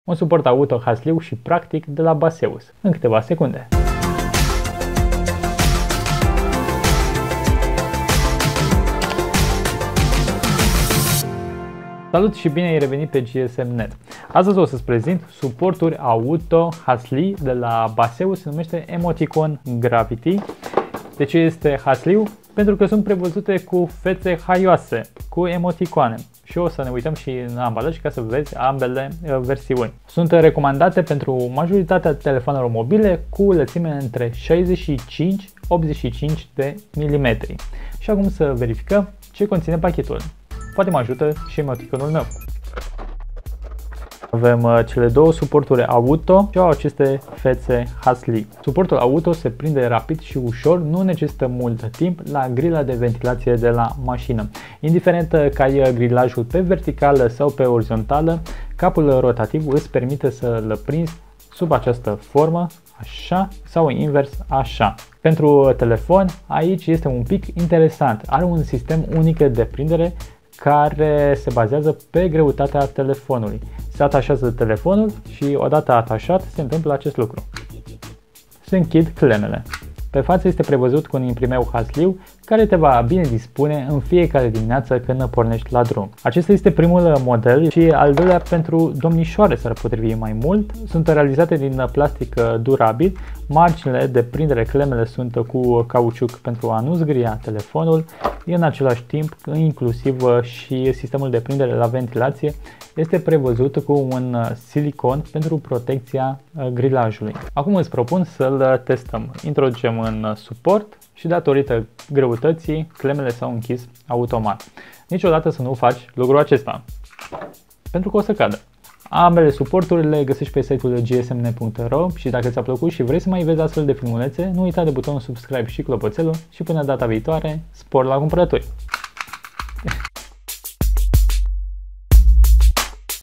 Un suport auto hasliu și practic de la Baseus, în câteva secunde. Salut și bine ai revenit pe GSM.net. Astăzi o să-ți prezint suporturi auto hasli de la Baseus, se numește Emoticon Gravity. De ce este hasliu? Pentru că sunt prevăzute cu fețe haioase, cu emoticoane. Și o să ne uităm și în ambalaj ca să vezi ambele versiuni. Sunt recomandate pentru majoritatea telefonelor mobile cu lățime între 65-85 de milimetri. Și acum să verificăm ce conține pachetul. Poate mă ajută și emoticonul meu. Avem cele două suporturi auto și au aceste fețe hasli. Suportul auto se prinde rapid și ușor, nu necesită mult timp la grila de ventilație de la mașină. Indiferent că ai grilajul pe verticală sau pe orizontală, capul rotativ îți permite să-l prinzi sub această formă, așa, sau invers, așa. Pentru telefon, aici este un pic interesant. Are un sistem unic de prindere care se bazează pe greutatea telefonului. Se atașează telefonul și odată atașat se întâmplă acest lucru. Se închid clemele. Pe față este prevăzut cu un imprimeu hasliu care te va bine dispune în fiecare dimineață când pornești la drum. Acesta este primul model și al doilea pentru domnișoare s-ar potrivi mai mult. Sunt realizate din plastic durabil, marginile de prindere, clemele sunt cu cauciuc pentru a nu zgria telefonul, în același timp inclusiv și sistemul de prindere la ventilație este prevăzut cu un silicon pentru protecția grilajului. Acum îți propun să-l testăm. Introducem în suport și datorită greutății, clemele s-au închis automat. Niciodată să nu faci lucrul acesta, pentru că o să cadă. Ambele suporturi le găsești pe site-ul gsm.net.ro și dacă ți-a plăcut și vrei să mai vezi astfel de filmulețe, nu uita de butonul subscribe și clopoțelul și până data viitoare, spor la cumpărături!